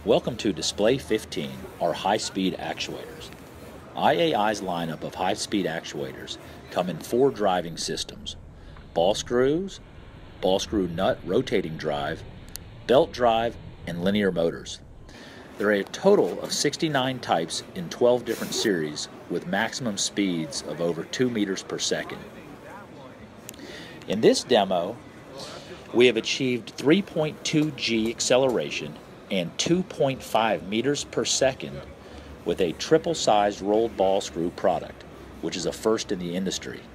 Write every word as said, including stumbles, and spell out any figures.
Welcome to Display fifteen, our high-speed actuators. I A I's lineup of high-speed actuators come in four driving systems: ball screws, ball screw nut rotating drive, belt drive, and linear motors. There are a total of sixty-nine types in twelve different series with maximum speeds of over two meters per second. In this demo, we have achieved three point two G acceleration and two point five meters per second with a triple-sized rolled ball screw product, which is a first in the industry.